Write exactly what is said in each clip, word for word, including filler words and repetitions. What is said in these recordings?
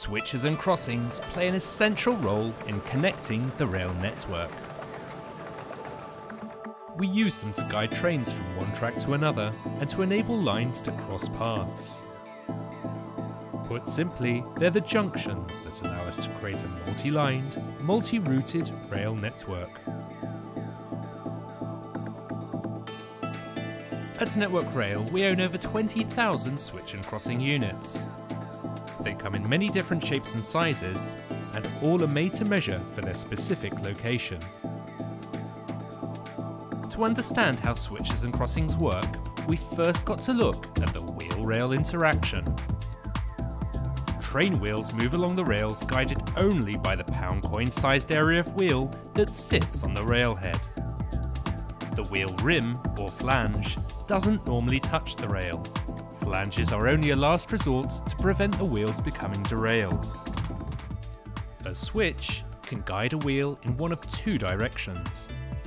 Switches and crossings play an essential role in connecting the rail network. We use them to guide trains from one track to another and to enable lines to cross paths. Put simply, they're the junctions that allow us to create a multi-lined, multi-routed rail network. At Network Rail, we own over twenty thousand switch and crossing units. They come in many different shapes and sizes, and all are made to measure for their specific location. To understand how switches and crossings work, we first got to look at the wheel-rail interaction. Train wheels move along the rails guided only by the pound coin sized area of wheel that sits on the railhead. The wheel rim, or flange, doesn't normally touch the rail. Flanges are only a last resort to prevent the wheels becoming derailed. A switch can guide a wheel in one of two directions.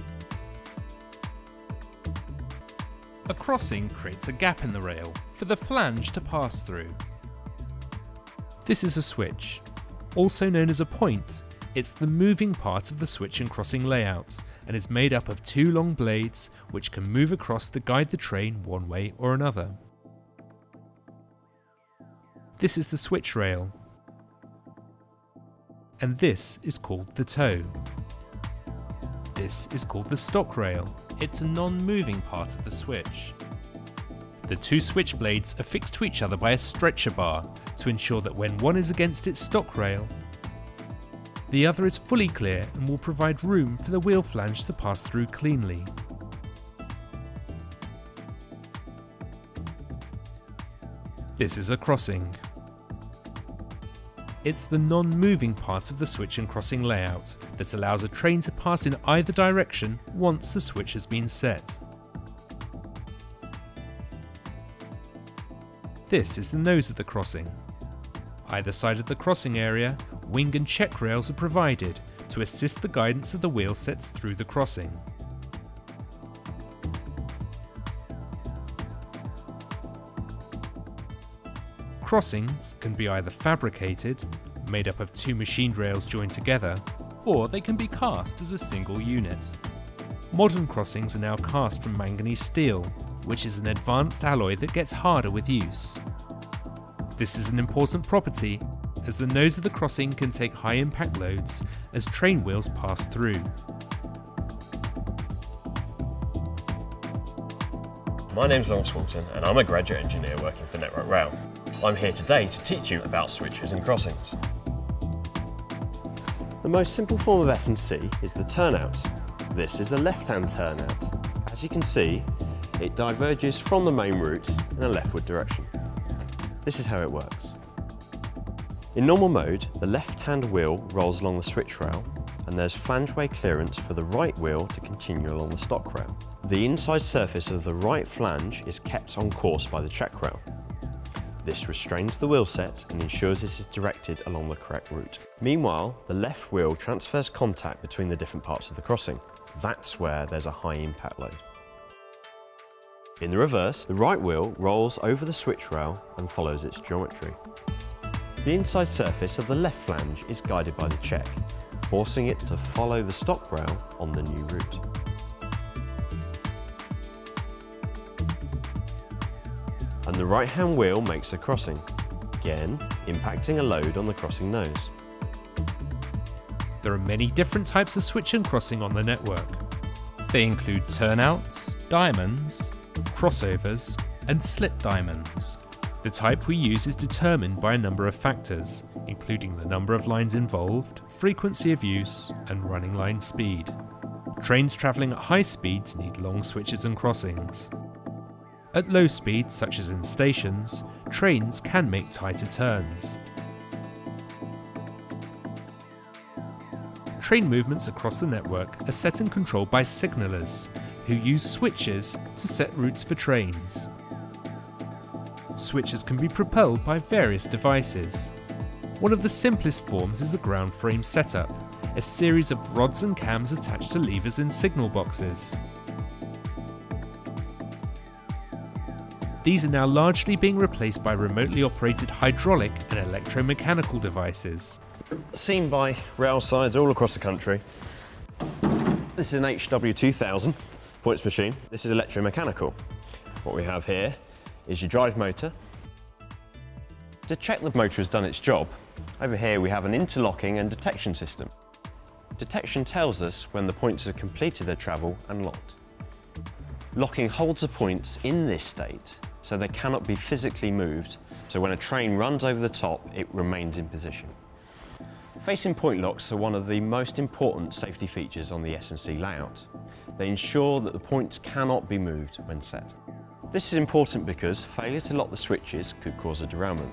A crossing creates a gap in the rail for the flange to pass through. This is a switch. Also known as a point, it's the moving part of the switch and crossing layout, and is made up of two long blades which can move across to guide the train one way or another. This is the switch rail, and this is called the toe. This is called the stock rail. It's a non-moving part of the switch. The two switch blades are fixed to each other by a stretcher bar to ensure that when one is against its stock rail, the other is fully clear and will provide room for the wheel flange to pass through cleanly. This is a crossing. It's the non-moving part of the switch and crossing layout that allows a train to pass in either direction once the switch has been set. This is the nose of the crossing. Either side of the crossing area, wing and check rails are provided to assist the guidance of the wheel sets through the crossing. Crossings can be either fabricated, made up of two machined rails joined together, or they can be cast as a single unit. Modern crossings are now cast from manganese steel, which is an advanced alloy that gets harder with use. This is an important property, as the nose of the crossing can take high impact loads as train wheels pass through. My name's Lawrence Walton and I'm a graduate engineer working for Network Rail. I'm here today to teach you about switches and crossings. The most simple form of S and C is the turnout. This is a left-hand turnout. As you can see, it diverges from the main route in a leftward direction. This is how it works. In normal mode, the left-hand wheel rolls along the switch rail, and there's flangeway clearance for the right wheel to continue along the stock rail. The inside surface of the right flange is kept on course by the check rail. This restrains the wheel set and ensures it is directed along the correct route. Meanwhile, the left wheel transfers contact between the different parts of the crossing. That's where there's a high impact load. In the reverse, the right wheel rolls over the switch rail and follows its geometry. The inside surface of the left flange is guided by the check, forcing it to follow the stock rail on the new route. And the right-hand wheel makes a crossing, again impacting a load on the crossing nose. There are many different types of switch and crossing on the network. They include turnouts, diamonds, crossovers, and slip diamonds. The type we use is determined by a number of factors, including the number of lines involved, frequency of use, and running line speed. Trains travelling at high speeds need long switches and crossings. At low speeds, such as in stations, trains can make tighter turns. Train movements across the network are set and controlled by signallers, who use switches to set routes for trains. Switches can be propelled by various devices. One of the simplest forms is a ground frame setup, a series of rods and cams attached to levers in signal boxes. these are now largely being replaced by remotely operated hydraulic and electromechanical devices. Seen by rail sides all across the country. This is an H W two thousand points machine. This is electromechanical. What we have here is your drive motor. To check the motor has done its job, over here we have an interlocking and detection system. Detection tells us when the points have completed their travel and locked. Locking holds the points in this state so they cannot be physically moved, so when a train runs over the top it remains in position. Facing point locks are one of the most important safety features on the S and C layout. They ensure that the points cannot be moved when set. This is important because failure to lock the switches could cause a derailment.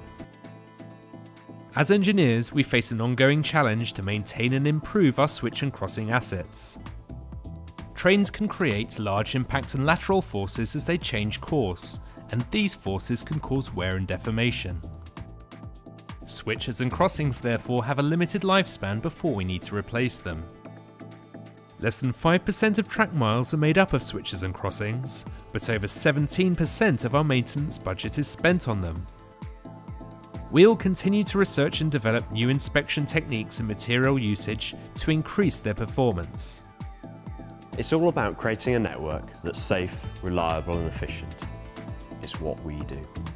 As engineers, we face an ongoing challenge to maintain and improve our switch and crossing assets. Trains can create large impact and lateral forces as they change course, and these forces can cause wear and deformation. Switches and crossings therefore have a limited lifespan before we need to replace them. Less than five percent of track miles are made up of switches and crossings, but over seventeen percent of our maintenance budget is spent on them. We'll continue to research and develop new inspection techniques and material usage to increase their performance. It's all about creating a network that's safe, reliable and efficient. It's what we do.